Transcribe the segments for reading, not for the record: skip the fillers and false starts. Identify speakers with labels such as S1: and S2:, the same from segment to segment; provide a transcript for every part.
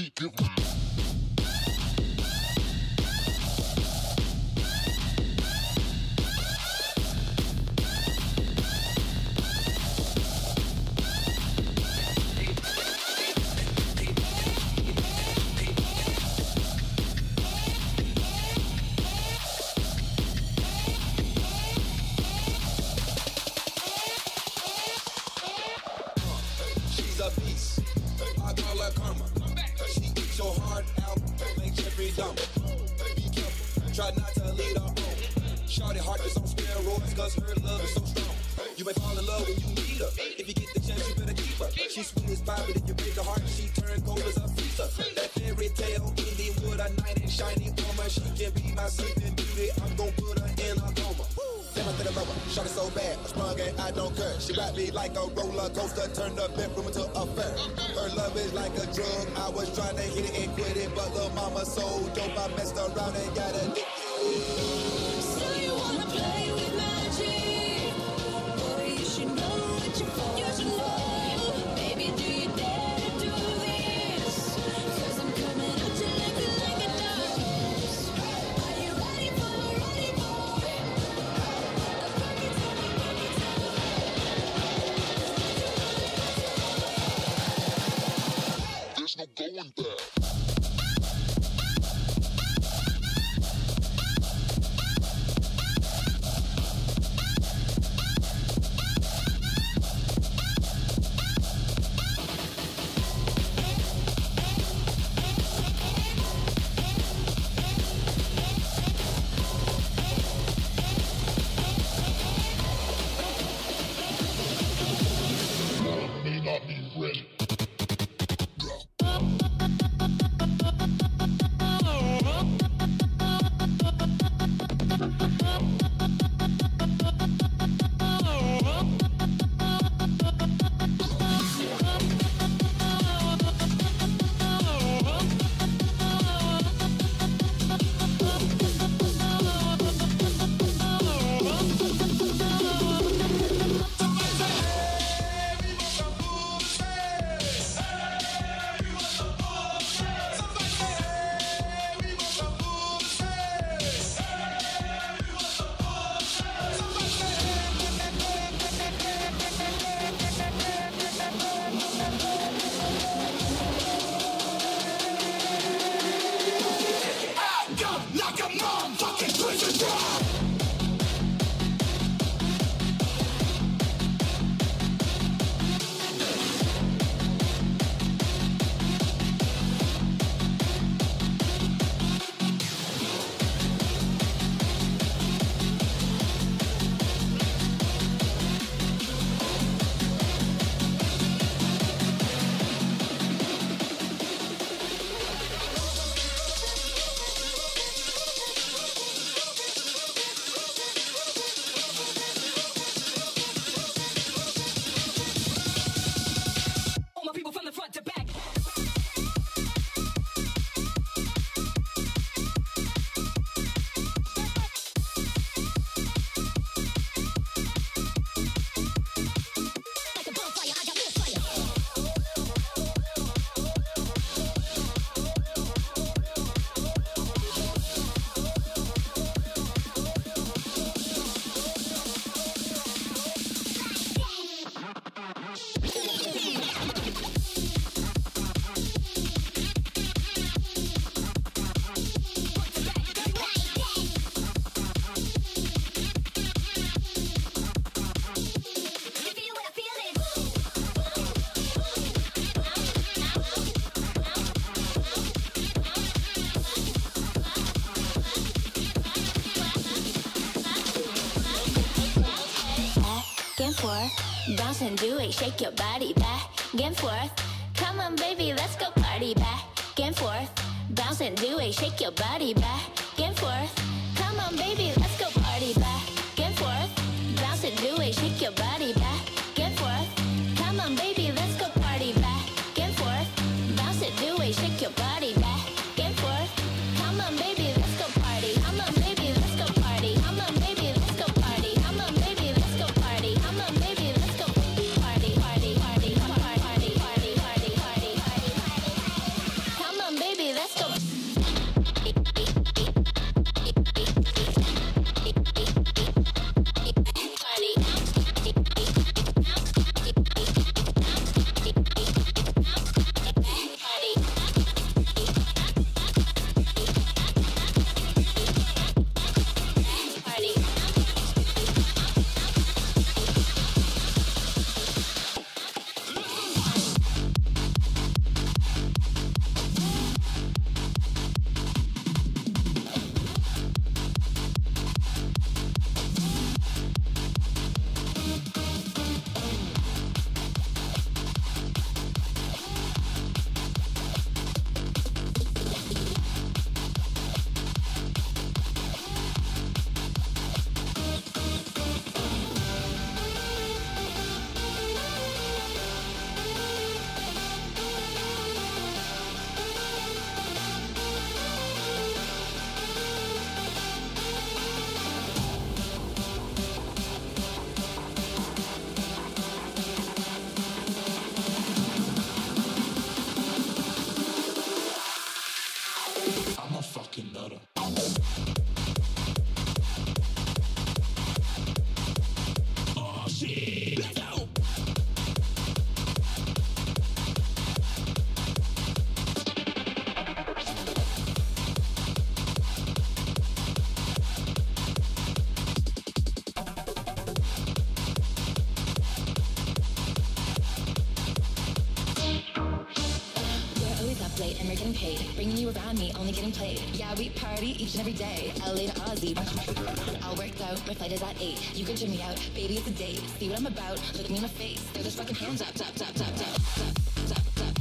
S1: She's a beast, I call her karma. She eats your heart out like Jeffrey Dahmer. Be careful, try not to lead her on. Shorty heart is on steroids, cause her love is so strong. You may fall in love when you meet her. If you get the chance, you better keep her. She's sweet as pie, but if you break her heart, she turn cold as a freezer. That fairy tale ending with a knight in shiny armor. She can be my sleeping beauty, I'm gon' put her in a coma. Never to the lower, shot it so bad, I sprung and I don't care. She ride me like a roller coaster, turned the bedroom into a fair. Her love is like a drug, I was trying to hit it and quit it, but the mama so dope, I messed around and got addicted.
S2: So you wanna play with magic? Boy, you should know what you're for. You should know. Baby, do you dare to do this? Cause I'm coming at you like a dance. Are you ready for
S3: There's no going back. May not be ready.
S4: Bounce and do it, shake your body back and forth. Come on, baby, let's go party back and forth. Bounce and do it, shake your body back and forth. Come on, baby, let's go party back and forth. Bounce and do it, shake your body back and forth. Come on, baby, let's go party back and forth. Bounce and do it, shake your body back and forth. Come on, baby, let's go party. Come on, baby, let's go party. Come on, baby, let's go party. Come on, baby, let's go party. Come on, baby, let's go party, party, party, party, party, party, party, party, party. Come on.
S5: getting paid. Bringing you around me, only getting played. Yeah, we party each and every day. LA to Aussie. I'll work out, my flight is at 8. You can check me out, baby, it's a date. See what I'm about, look me in the face. Throw those fucking hands up, tap, tap, tap, tap, tap, tap.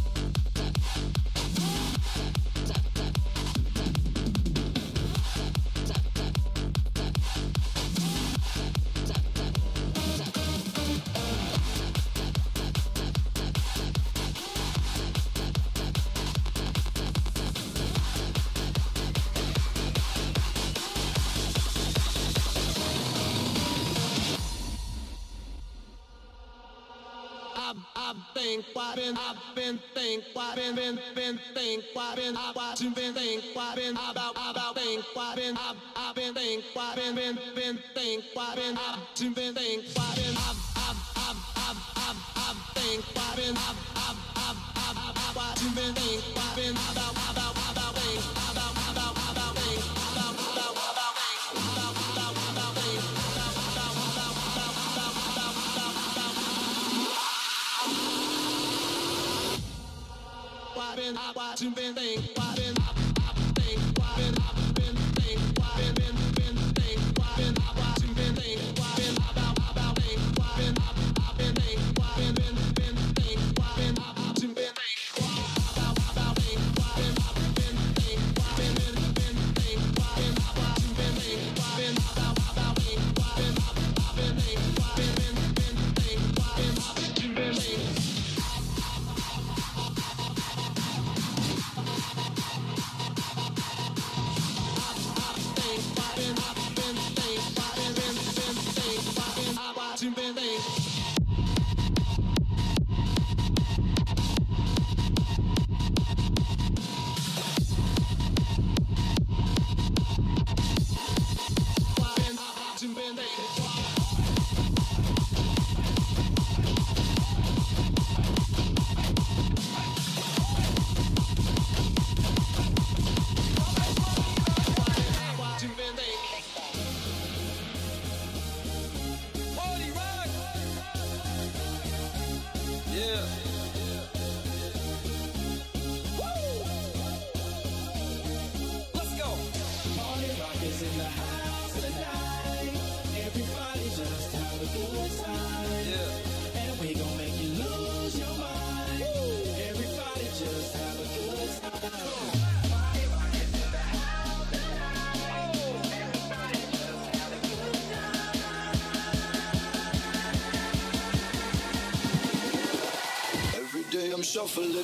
S1: I'm shuffling.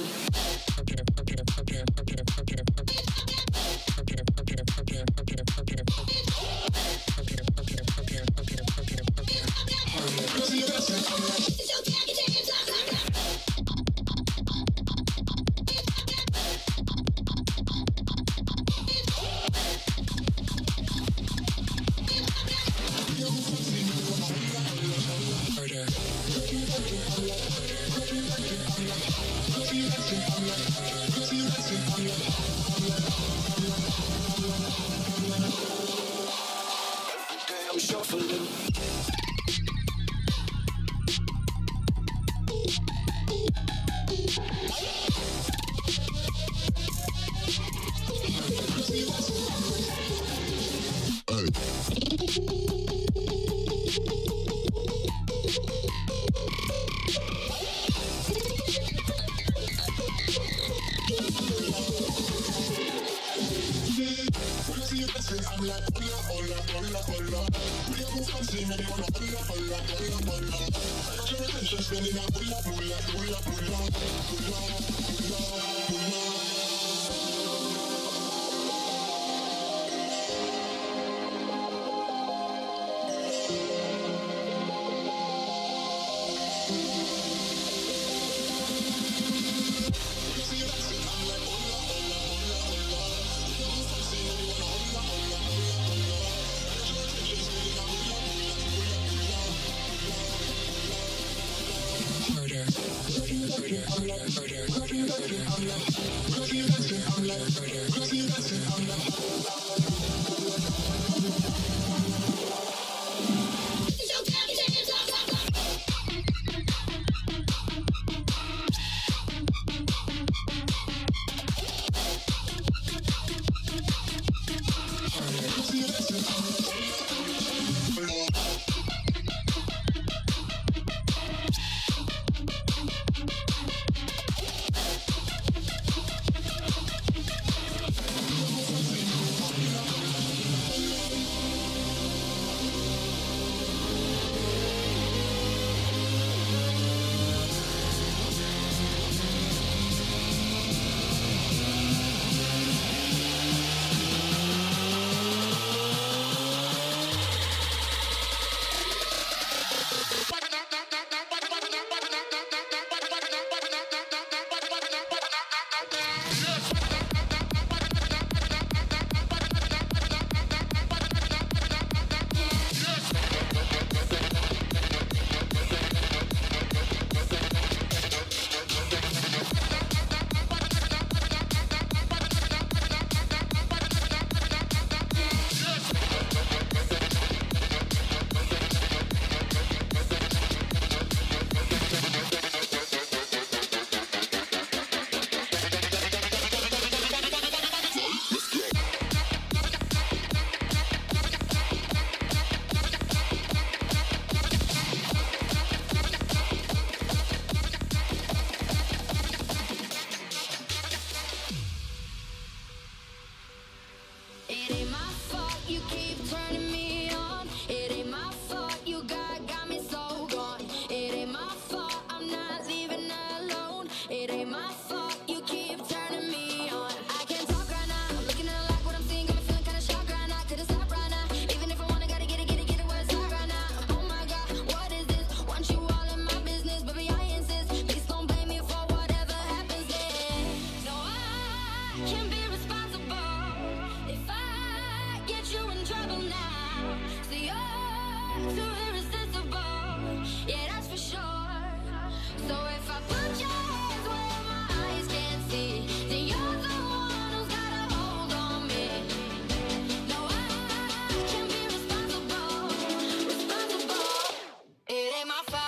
S1: I'm shuffling.
S2: too irresistible. Yeah, that's for sure. So if I put your hands where my eyes can't see, then you're the one who's got a hold on me. No, I can be responsible. It ain't my fault.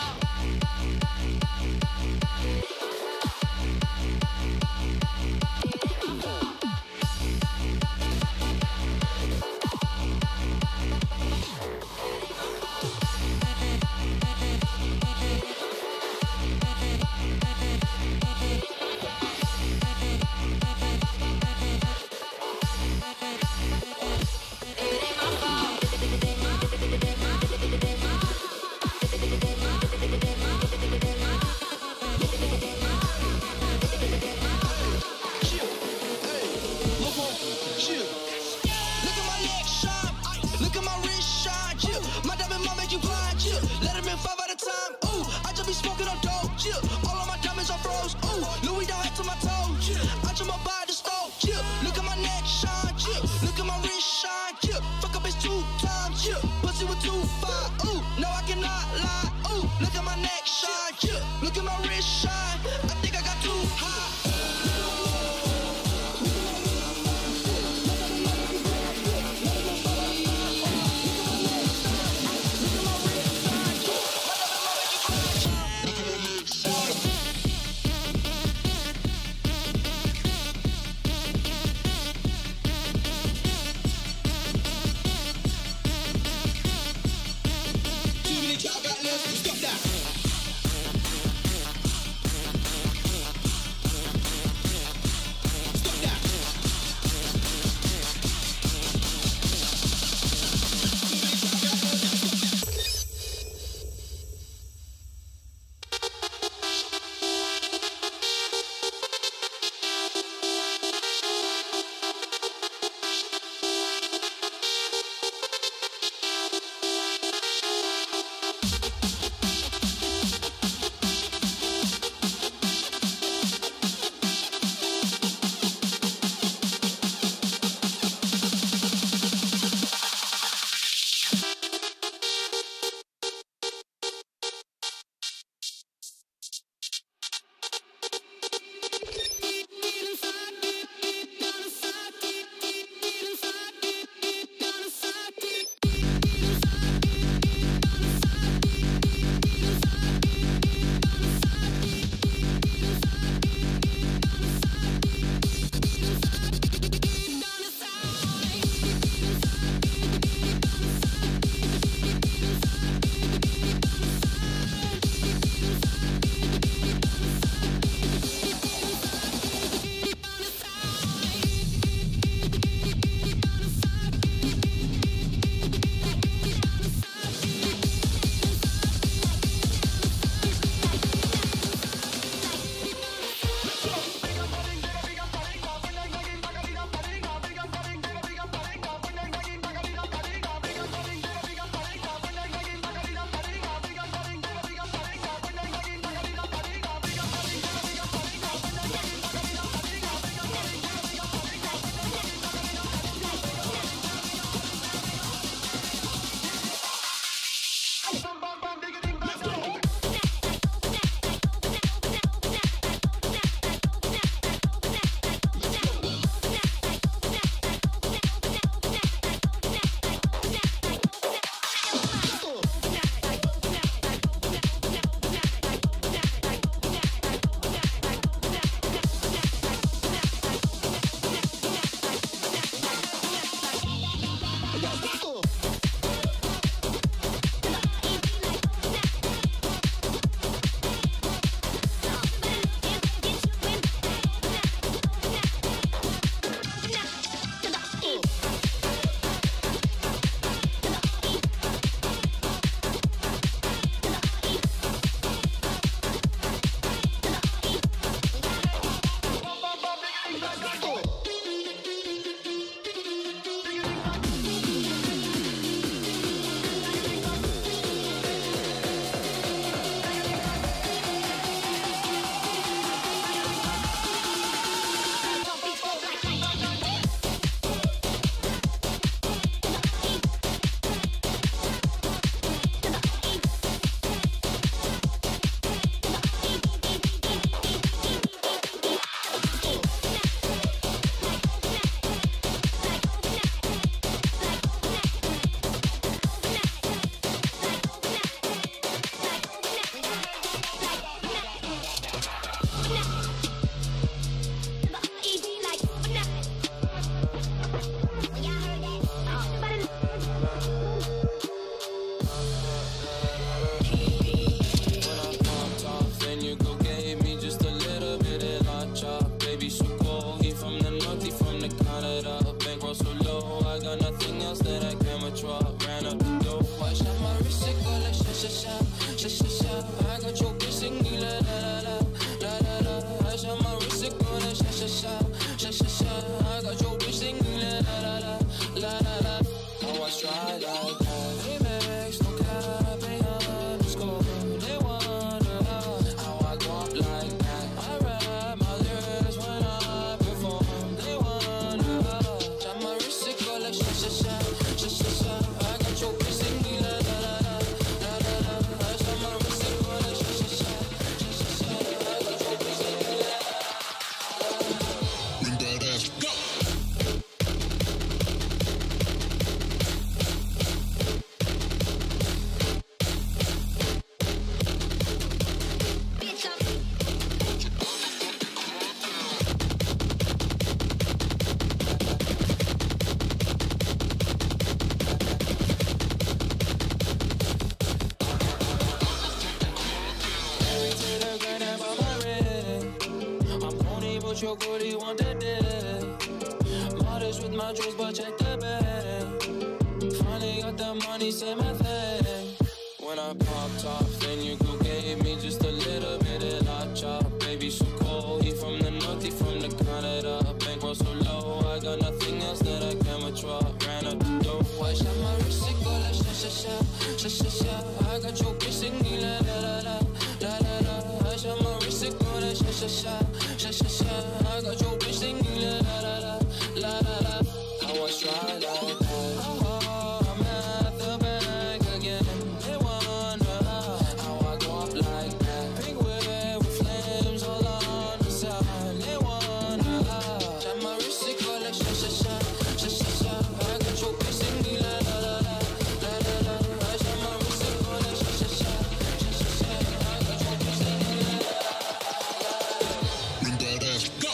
S6: your goodie want that day. Modest with my jewels, but check the bag. Finally got the money, say my thing. When I popped off, then you go gave me just a little bit of la chop. Baby, so cold, he from the north, he from the Canada. Bankroll so low, I got nothing else that I can withdraw. Ran up the door, I shot my wrist, it go like sha-sha-sha. I got your bitch singing la la la la la la la. I shot my wrist, it go like sha-sha-sha. I got your bitch singing la la la la la la la. I was try like that. Oh, I'm at the bank again. They wonder how I go up like that. Pink whip with flames all on the side. They wonder. Shot my wrist, it go like sha-sha-sha. I got your bitch singing la la la la la la la. I shot my wrist, it go like sha-sha-sha. I got your bitch singing la la la.
S3: Bring that ass, go!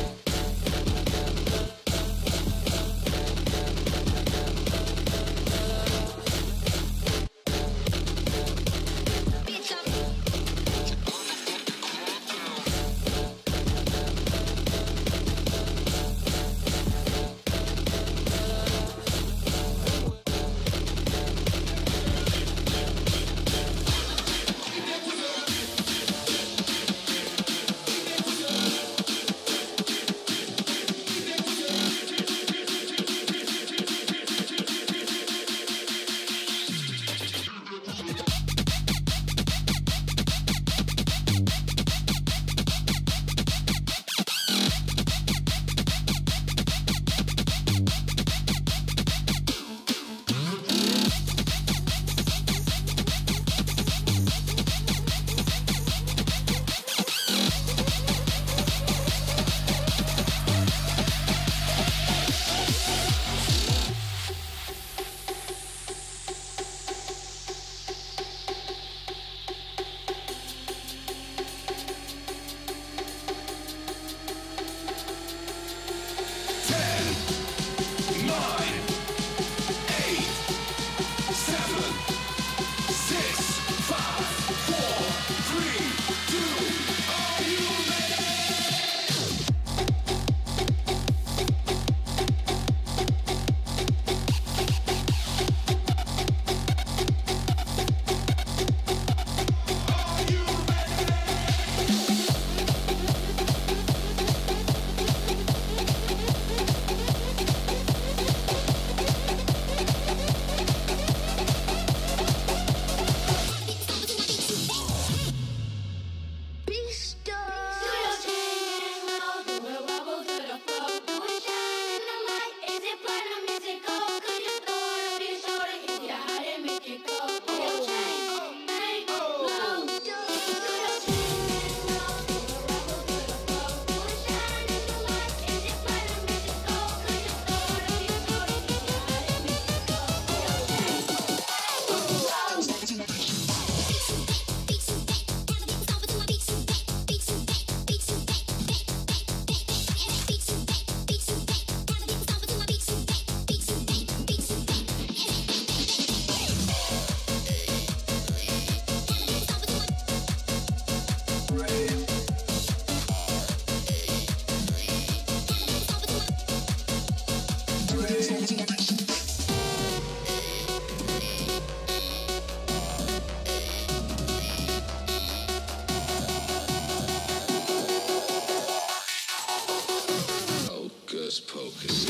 S3: Hocus pocus.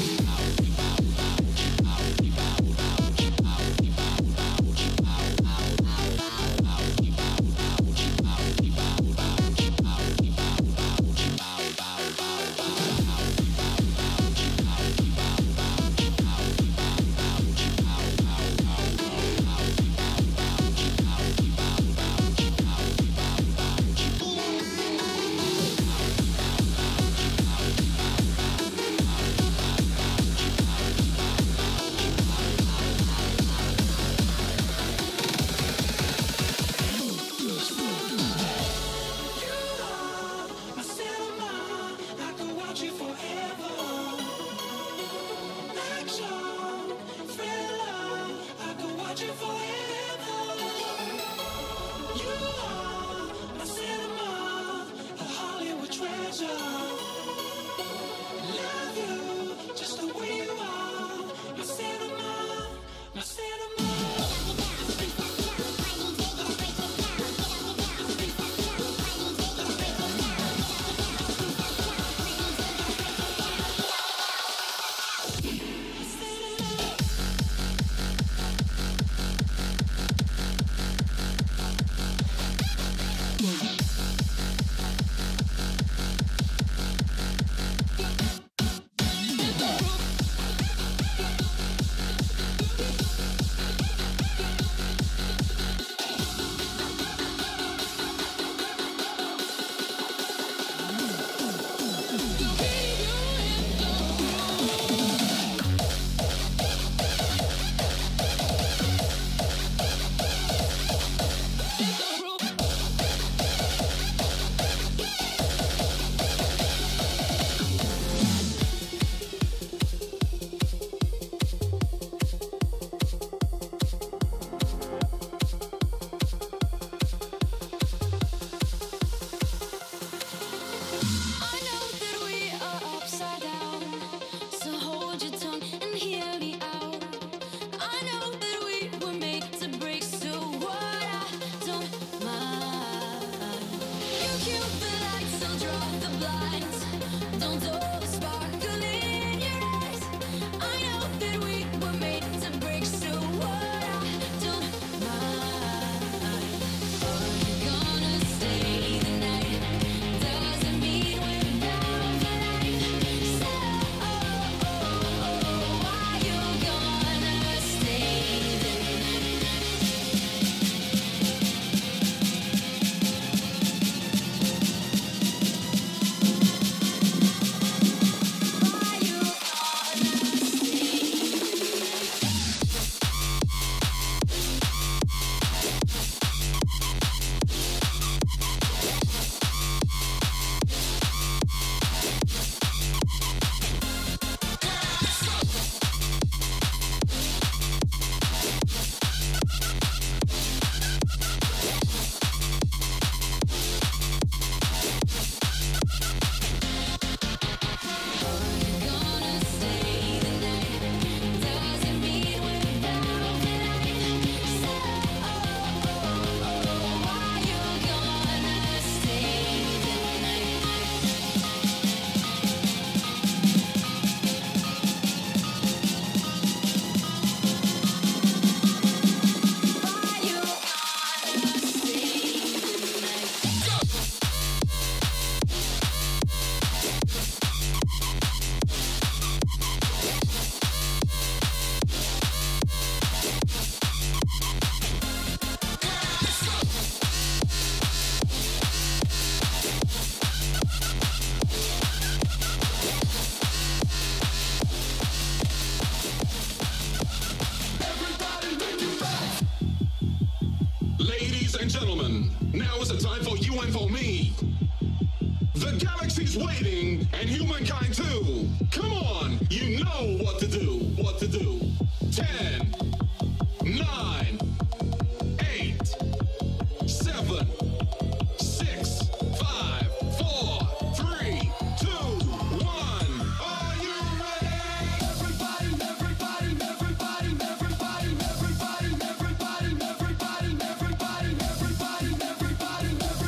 S3: one for me. The galaxy's waiting, and humankind too. Come on, you know what to do, what to do. 10, 9, 8, 7, 6, 5, 4, 3, 2, 1. Are you ready? Everybody, everybody, everybody, everybody, everybody, everybody, everybody, everybody, everybody, everybody, everybody,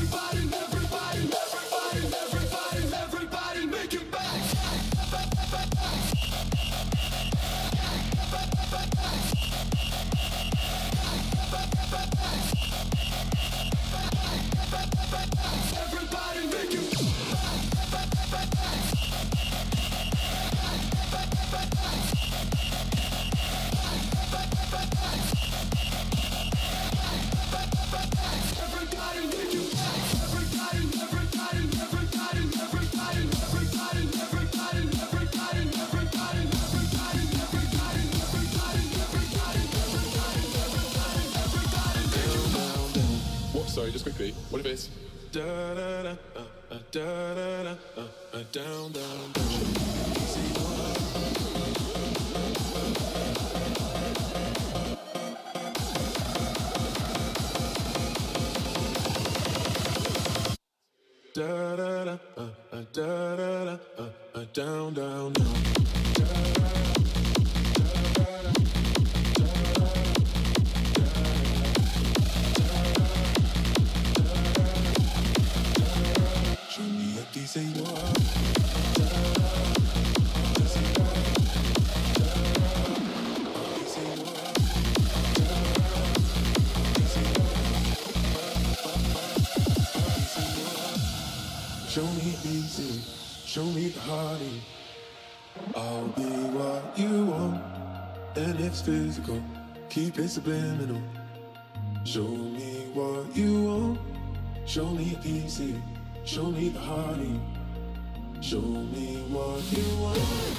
S3: everybody, make it back. Everybody make it Whoops, sorry, just quickly. What if it's da da da da da da down, down, down. Da da da da da down, down, down. Show me a decent walk. Show me easy, show me the hearty. I'll be what you want, and it's physical. Keep it subliminal. Show me what you want. Show me easy, show me the hearty. Show me what you want.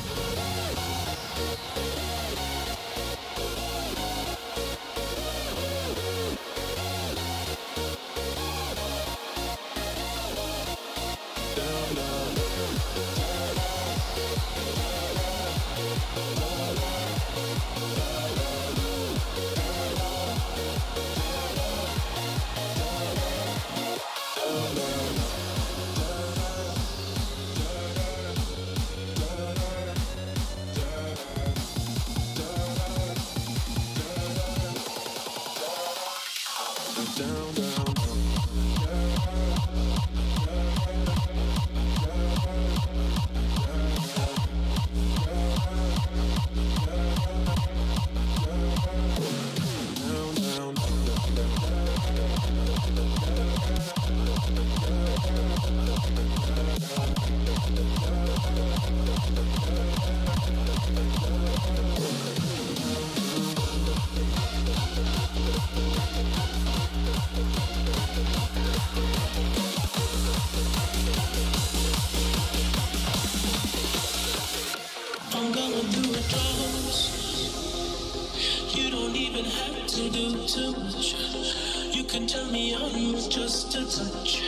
S7: I'm going through the drums. You don't even have to do too much. You can tell me on with just a touch,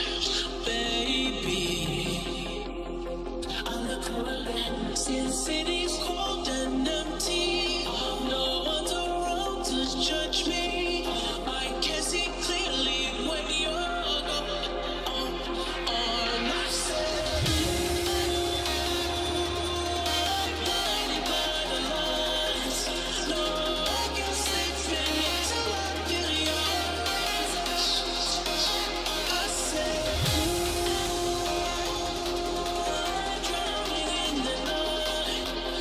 S7: baby. I look around, see the city's cold and empty. No one's around to judge me. I can see clearly when you're gone. On my side. Blinded by the lights. No, I can sleep till I feel your eyes. I said, I'm drowning in the night.